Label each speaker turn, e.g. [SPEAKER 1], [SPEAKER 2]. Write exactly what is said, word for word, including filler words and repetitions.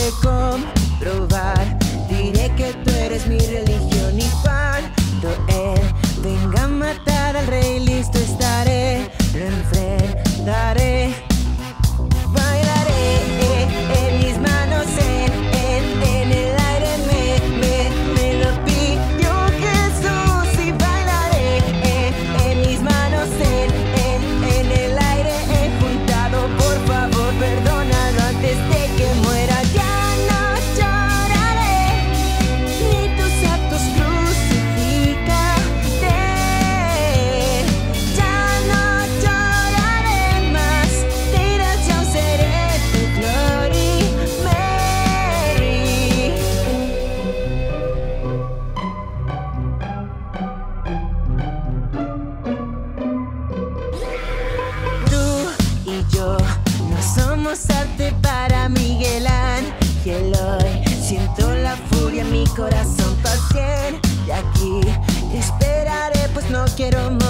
[SPEAKER 1] de comprobar. Diré que tú eres mi religión y cuando él venga a matar al rey, listo estaré, lo enfrentaré. Bailaré en mis manos, en, en, en el aire, me, me, me lo pidió Jesús. Y bailaré en, en mis manos, en, en, en el aire, he juntado, por favor, perdónalo antes de que muera. Ya no lloraré, ni tus actos crucifícate. Ya no lloraré más, te irás, yo seré tu Glory Mary. Tú y yo no somos arte para Miguel Ángel. Hoy siento la furia en mi corazón, paz, de aquí te esperaré, pues no quiero morir.